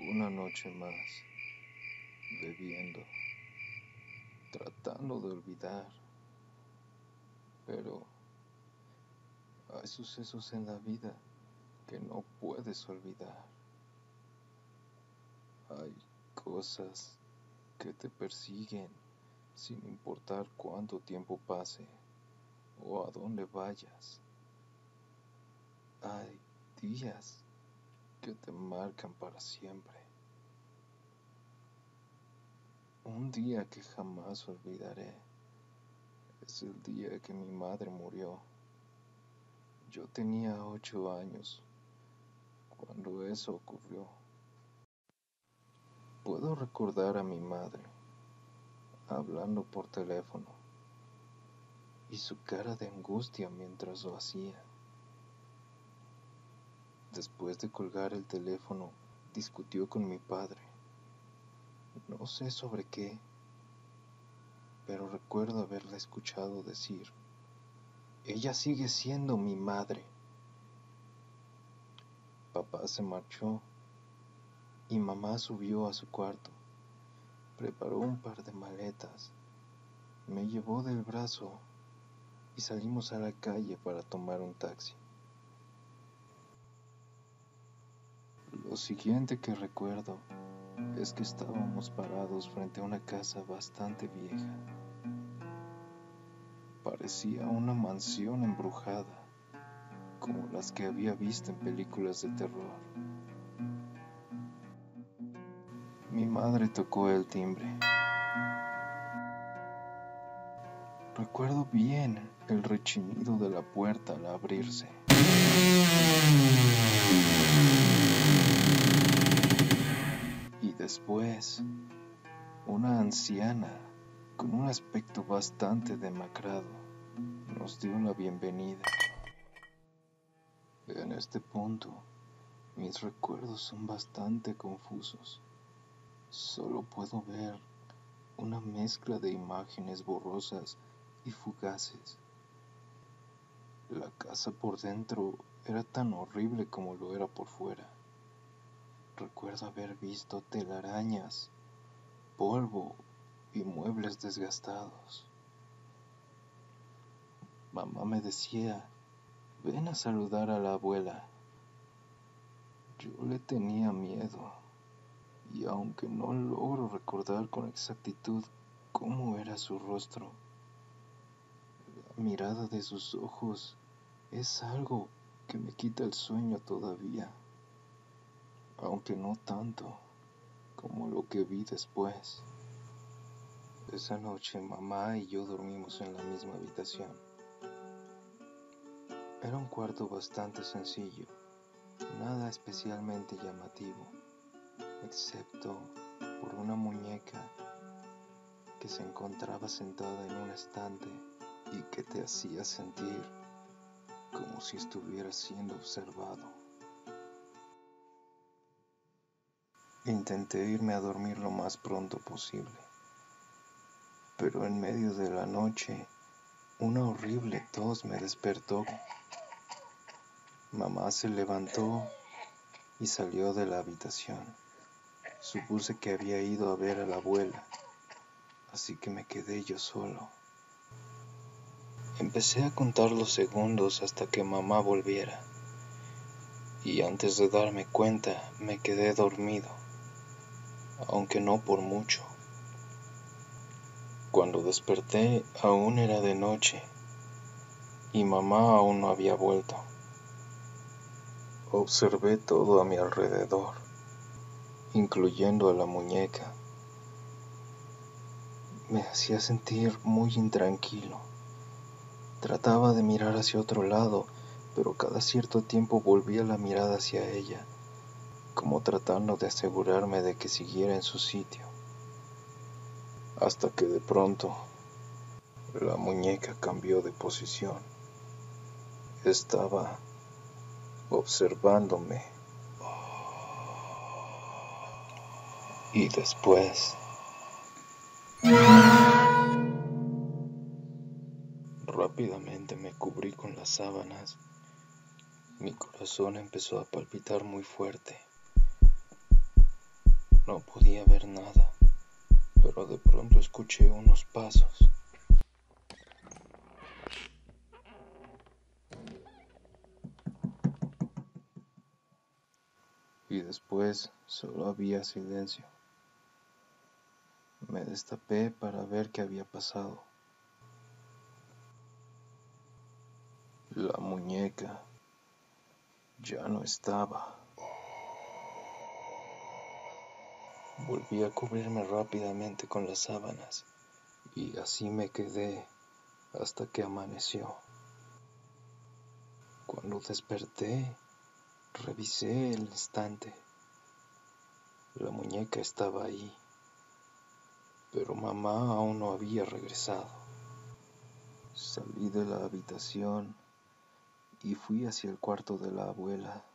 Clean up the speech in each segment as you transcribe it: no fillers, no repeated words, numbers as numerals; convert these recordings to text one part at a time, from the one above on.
Una noche más, bebiendo, tratando de olvidar, pero hay sucesos en la vida que no puedes olvidar. Hay cosas que te persiguen sin importar cuánto tiempo pase o a dónde vayas. Hay días que te marcan para siempre. Un día que jamás olvidaré es el día que mi madre murió. Yo tenía 8 años cuando eso ocurrió. Puedo recordar a mi madre hablando por teléfono y su cara de angustia mientras lo hacía. Después de colgar el teléfono, discutió con mi padre. No sé sobre qué, pero recuerdo haberla escuchado decir: "Ella sigue siendo mi madre". Papá se marchó y mamá subió a su cuarto. Preparó un par de maletas, me llevó del brazo y salimos a la calle para tomar un taxi. Lo siguiente que recuerdo es que estábamos parados frente a una casa bastante vieja. Parecía una mansión embrujada, como las que había visto en películas de terror. Mi madre tocó el timbre. Recuerdo bien el rechinido de la puerta al abrirse. Y después, una anciana con un aspecto bastante demacrado nos dio la bienvenida. En este punto, mis recuerdos son bastante confusos. Solo puedo ver una mezcla de imágenes borrosas y fugaces. La casa por dentro era tan horrible como lo era por fuera. Recuerdo haber visto telarañas, polvo y muebles desgastados. Mamá me decía: "Ven a saludar a la abuela". Yo le tenía miedo, y aunque no logro recordar con exactitud cómo era su rostro, la mirada de sus ojos es algo que me quita el sueño todavía, aunque no tanto como lo que vi después. Esa noche mamá y yo dormimos en la misma habitación. Era un cuarto bastante sencillo, nada especialmente llamativo, excepto por una muñeca que se encontraba sentada en un estante y que te hacía sentir como si estuvieras siendo observado. Intenté irme a dormir lo más pronto posible, pero en medio de la noche una horrible tos me despertó. Mamá se levantó y salió de la habitación. Supuse que había ido a ver a la abuela, así que me quedé yo solo. Empecé a contar los segundos hasta que mamá volviera, y antes de darme cuenta me quedé dormido, aunque no por mucho. Cuando desperté aún era de noche y mamá aún no había vuelto. Observé todo a mi alrededor, incluyendo a la muñeca. Me hacía sentir muy intranquilo. Trataba de mirar hacia otro lado, pero cada cierto tiempo volvía la mirada hacia ella, como tratando de asegurarme de que siguiera en su sitio. Hasta que de pronto, la muñeca cambió de posición. Estaba observándome. Y después, rápidamente me cubrí con las sábanas. Mi corazón empezó a palpitar muy fuerte. No podía ver nada, pero de pronto escuché unos pasos. Y después solo había silencio. Me destapé para ver qué había pasado. La muñeca ya no estaba. Volví a cubrirme rápidamente con las sábanas y así me quedé hasta que amaneció. Cuando desperté, revisé el estante. La muñeca estaba ahí, pero mamá aún no había regresado. Salí de la habitación y fui hacia el cuarto de la abuela.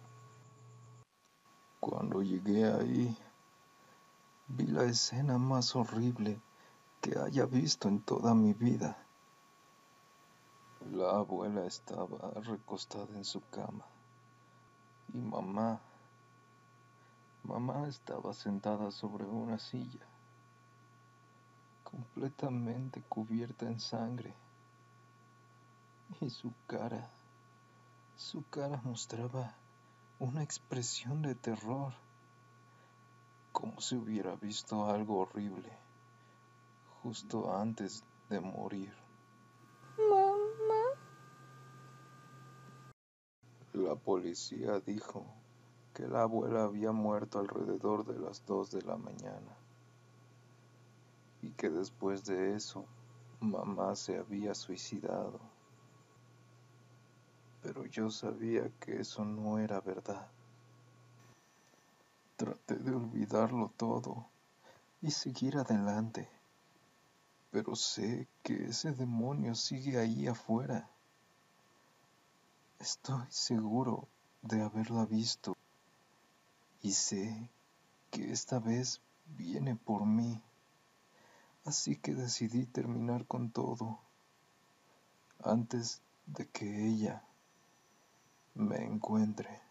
Cuando llegué ahí, vi la escena más horrible que haya visto en toda mi vida. La abuela estaba recostada en su cama y mamá estaba sentada sobre una silla, completamente cubierta en sangre, y su cara mostraba una expresión de terror, como si hubiera visto algo horrible justo antes de morir. Mamá. La policía dijo que la abuela había muerto alrededor de las 2 de la mañana y que después de eso mamá se había suicidado. Pero yo sabía que eso no era verdad. Traté de olvidarlo todo y seguir adelante, pero sé que ese demonio sigue ahí afuera. Estoy seguro de haberla visto y sé que esta vez viene por mí. Así que decidí terminar con todo antes de que ella me encuentre.